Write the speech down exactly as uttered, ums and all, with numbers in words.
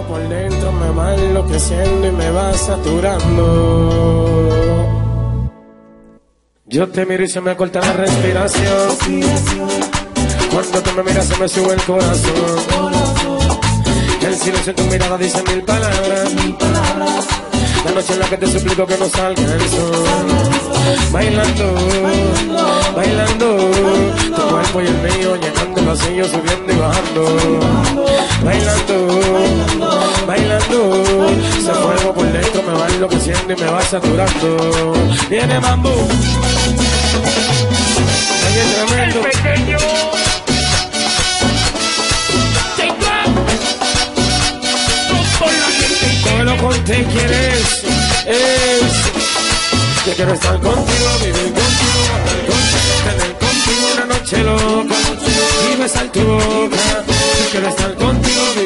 por dentro me va enloqueciendo y me va saturando. Yo te miro y se me corta la respiración. Cuando tú me miras se me sube el corazón. El silencio en tu mirada dice mil palabras. La noche en la que te suplico que no salga el sol. Bailando, bailando, tu cuerpo y el mío llenando el vacío, subiendo y bajando. Bailando, bailando, ese fuego por dentro me va enloqueciendo y me va saturando. Viene Mambo, oye tremendo. El pequeño. Todo lo conté, ¿quieres? Es que quiero estar contigo, vivir contigo, estar contigo, tener contigo una noche loca y besar tu boca. Yo quiero estar contigo,